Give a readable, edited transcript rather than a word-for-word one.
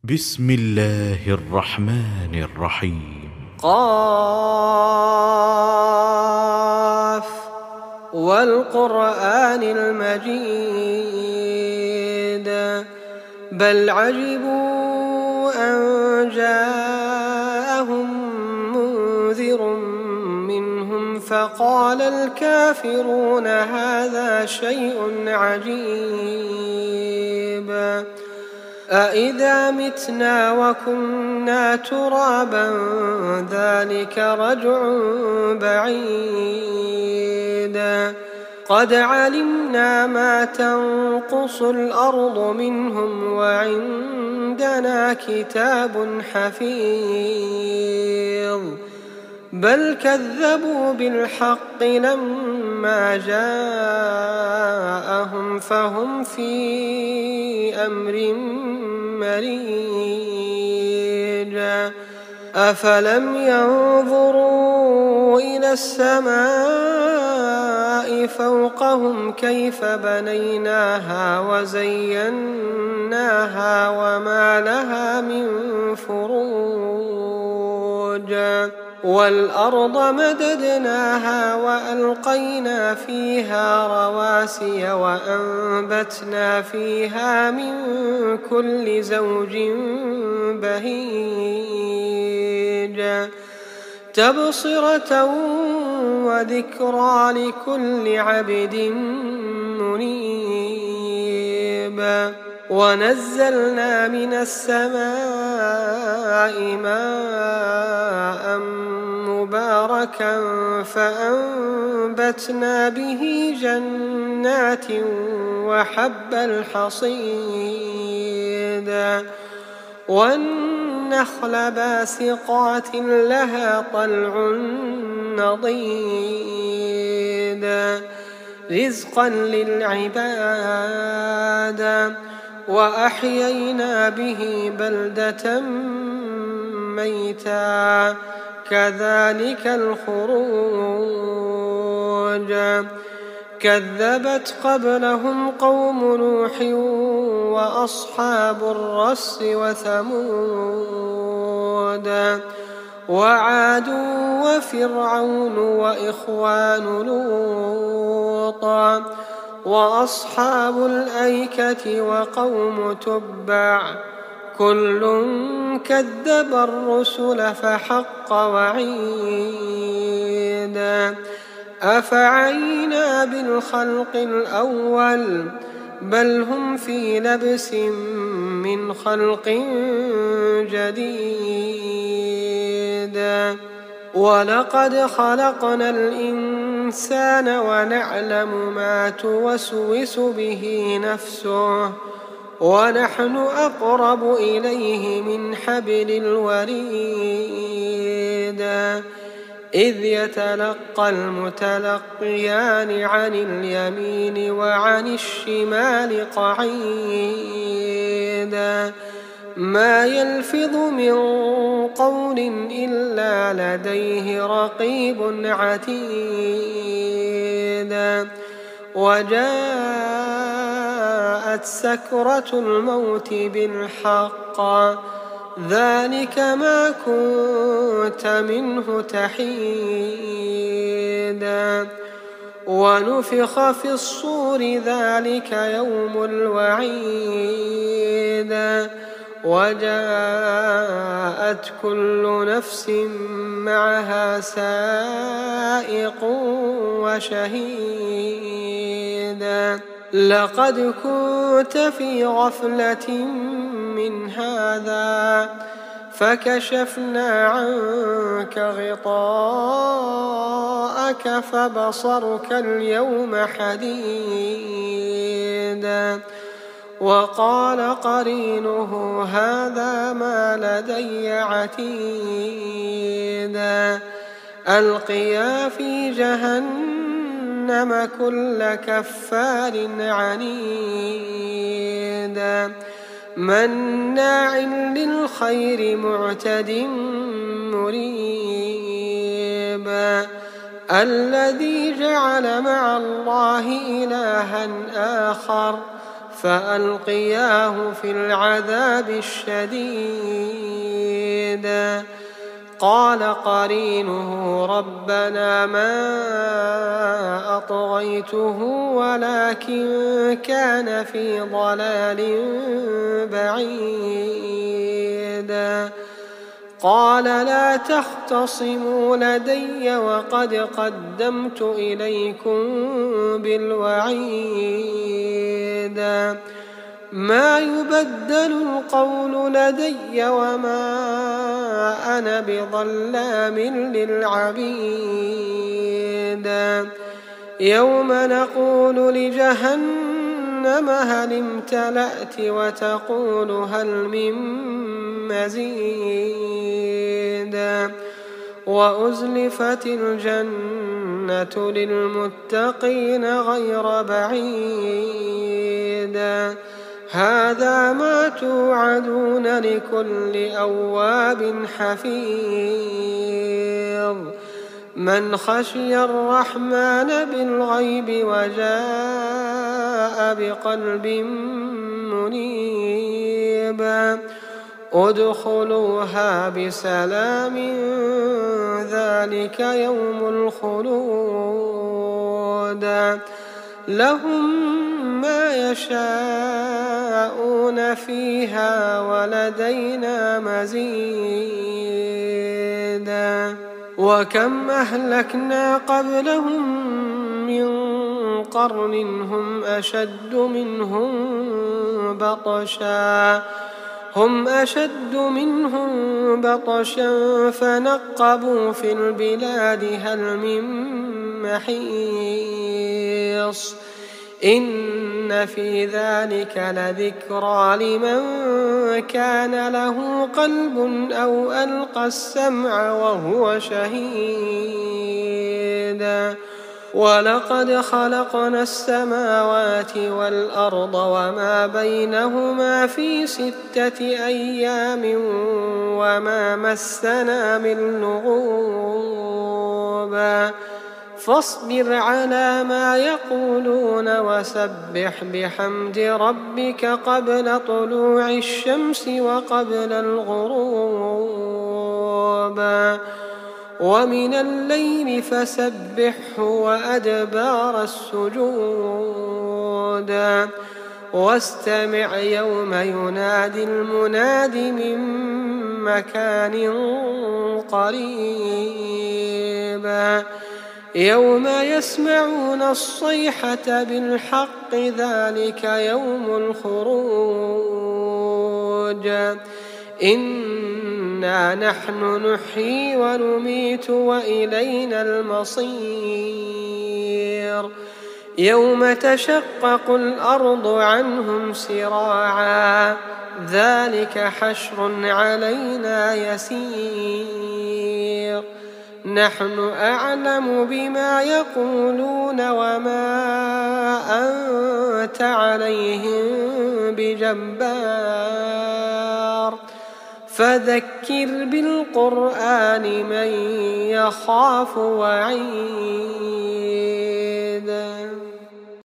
بسم الله الرحمن الرحيم. قاف والقرآن المجيد بل عجبوا أن جاءهم منذر منهم فقال الكافرون هذا شيء عجيب أإذا متنا وكنا ترابا ذلك رجع بعيد قد علمنا ما تنقص الأرض منهم وعندنا كتاب حفيظ بل كذبوا بالحق لما جاءهم فهم في أمر مريج أفلم ينظروا إلى السماء فوقهم كيف بنيناها وزيناها وما لها من فروج والأرض مددناها وألقينا فيها رواسي وأنبتنا فيها من كل زوج بهيج تبصرة وذكرى لكل عبد منيب ونزلنا من السماء ماء مباركا فأنبتنا به جنات وحب الحصيد والنخل باسقات لها طلع نضيد رزقا للعباد وأحيينا به بلدة ميتا كذلك الخروج كذبت قبلهم قوم نوح وأصحاب الرس وثمود وعاد وفرعون وإخوان لوط وأصحاب الأيكة وقوم تبع كل كذب الرسل فحق وعيد أفعينا بالخلق الأول بل هم في لبس من خلق جديد ولقد خلقنا الإنسان ونعلم ما توسوس به نفسه ونحن أقرب إليه من حبل الوريد إذ يتلقى المتلقيان عن اليمين وعن الشمال قعيد ما يلفظ من قول إلا لديه رقيب عتيد وجاءت سكرة الموت بالحق ذلك ما كنت منه تحيد ونفخ في الصور ذلك يوم الوعيد وجاءت كل نفس معها سائق وشهيد لقد كنت في غفلة من هذا فكشفنا عنك غطاءك فبصرك اليوم حديد وقال قرينه هذا ما لدي عتيد ألقيا في جهنم كل كفار عنيد مناع للخير معتد مريب الذي جعل مع الله إلها آخر فألقياه في العذاب الشديد. قال قرينه ربنا ما أطغيته ولكن كان في ضلال بعيد. قال لا تختصموا لدي وقد قدمت إليكم بالوعيد. ما يبدل القول لدي وما أنا بظلام للعبيد. يوم نقول لجهنم هل امتلأت وتقول هل من مزيد. وأزلفت الجنة للمتقين غير بعيد. هذا ما توعدون لكل أواب حفيظ. من خشي الرحمن بالغيب وجاء بقلب منيب. ادخلوها بسلام ذلك يوم الخلود. لهم ما يشاءون فيها ولدينا مزيد. وكم أهلكنا قبلهم من قرن هم أشد منهم بطشا فنقبوا في البلاد هل من محيص. إن في ذلك لذكرى لمن كان له قلب أو ألقى السمع وهو شهيد. ولقد خلقنا السماوات والأرض وما بينهما في 6 أيام وما مسنا من لغوب. فاصبر على ما يقولون وسبح بحمد ربك قبل طلوع الشمس وقبل الغروب. ومن الليل فسبحه وأدبار السجود. واستمع يوم ينادي المناد من مكان قريب. يوم يسمعون الصيحة بالحق ذلك يوم الخروج. إنا نحن نحيي ونميت وإلينا المصير. يوم تشقق الأرض عنهم سراعا ذلك حشر علينا يسير. نحن أعلم بما يقولون وما أنت عليهم بجبار. فذكر بالقرآن من يخاف وعيد.